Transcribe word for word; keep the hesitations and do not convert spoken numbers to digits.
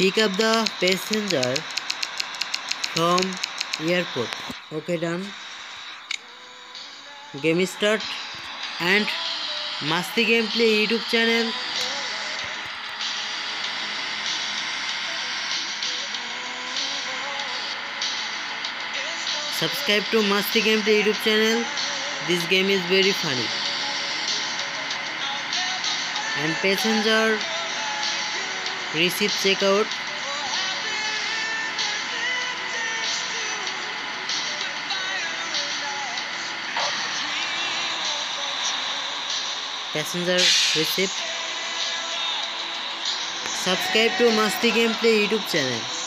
Pick up the passenger from airport. Okay, done. Game start. And Masti Gameplay YouTube channel. Subscribe to Masti Gameplay YouTube channel. This game is very funny. And passenger receipt checkout. Passenger receipt. Subscribe to Masti Gameplay YouTube channel.